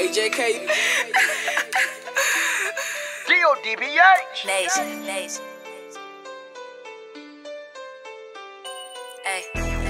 JK. DODBH. Nation. Hey.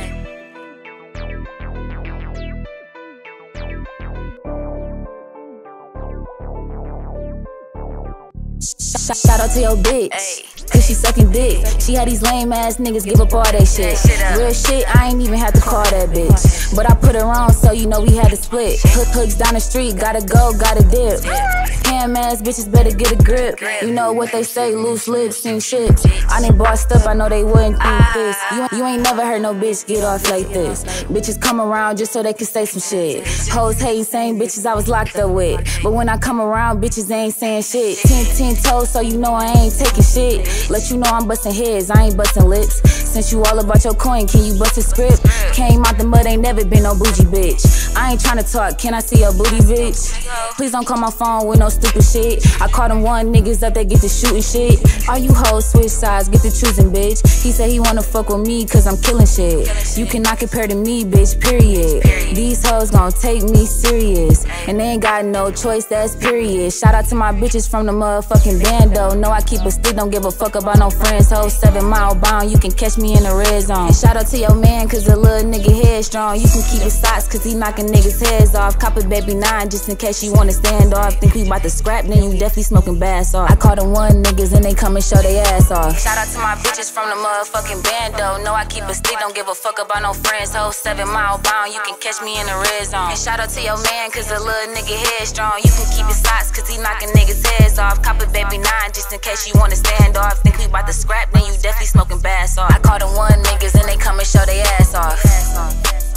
Shout out to your bitch, cause she sucking dick. She had these lame ass niggas give up all that shit. Real shit, I ain't even had to call that bitch, but I put her on, so you know we had to split. Hooks down the street, gotta go, gotta dip. Ham ass bitches better get a grip. You know what they say, loose lips sing shit. I done bossed up, I know they wouldn't think this. You ain't never heard no bitch get off like this. Bitches come around just so they can say some shit. Hoes hate same bitches I was locked up with, but when I come around, bitches ain't saying shit. 10 toes, so you know I ain't taking shit. Let you know I'm busting heads, I ain't busting lips. Since you all about your coin, can you bust a script? Came out the mud, ain't never been no bougie bitch. I ain't tryna talk, can I see your booty, bitch? Please don't call my phone with no stupid shit. I call them one niggas up, they get to shooting shit. All you hoes switch sides, get to choosing, bitch. He said he wanna fuck with me cause I'm killing shit. You cannot compare to me, bitch, period. These hoes gon' take me serious, and they ain't got no choice, that's period. Shout out to my bitches from the motherfucking bando. Know I keep a stick, don't give a fuck about no friends. Hoes 7 mile bound, you can catch me in the red zone. And shout out to your man cause the little nigga headstrong. You can keep his socks cause he knocking niggas heads off. Cop a baby 9 just in case you wanna stand off. Think we bout to scrap, then you definitely smoking bath sauce. I call them one niggas and they come and show they ass off. Shout out to my bitches from the motherfucking bando. Know I keep a stick, don't give a fuck about no friends. Hoes 7 mile bound, you can catch me in the red zone. And shout out to your man cause the little nigga headstrong. You can keep his socks cause he knocking niggas heads off. Cop a baby 9 just in case you wanna stand off. Think we bout to scrap, then you definitely smoking bath sauce. I call them one niggas and they come and show they ass off.